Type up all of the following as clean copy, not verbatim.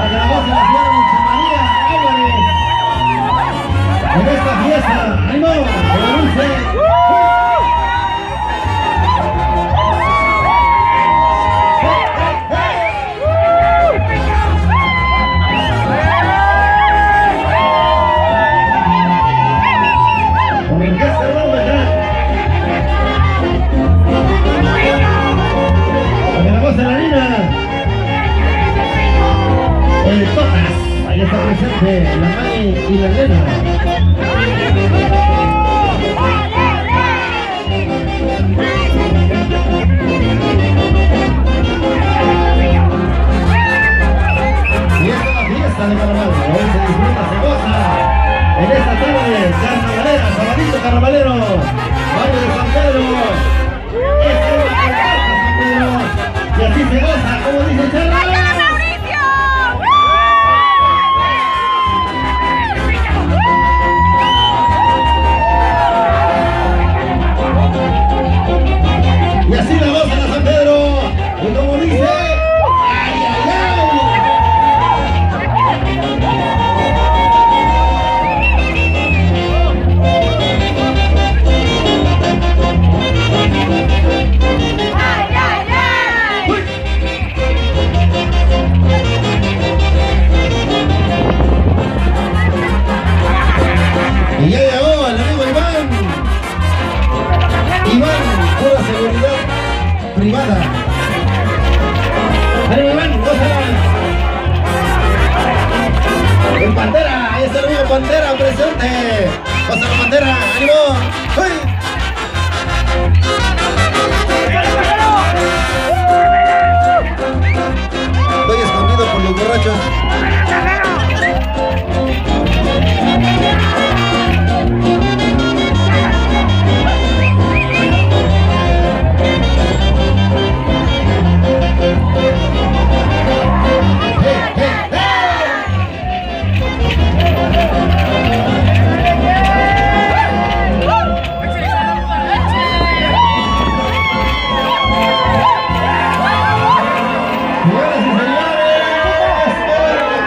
para que la voz de la señora Dulce María Álvarez en esta fiesta. ¡Ánimo! ¡Doña Dulce! Ahí está presente la May y la Elena. Y esta es la fiesta de carnaval. Hoy se disfruta, se goza en esta tarde carnavalera, sabadito carnavalero, Valle de San Pedro. Esta es la comparsa San Pedro. Y así se goza, como dice el Charro. Y así la goza la San Pedro, y como dice, ¡ay, ay, ay! ¡Ay, ay, ay! ¡Uy! Y ya llegó el amigo Iván. Iván, pura seguridad privada. ¡Ánimo, Iván! ¡Gózala! ¡El Pantera! ¡Ahí está el amigo Pantera presente! ¡Gózala, Pantera! ¡Ánimo! ¡Uy! Estoy escondido por los borrachos.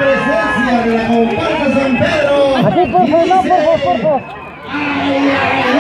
Aquí, por favor, no, por favor. Ay, ay, ay.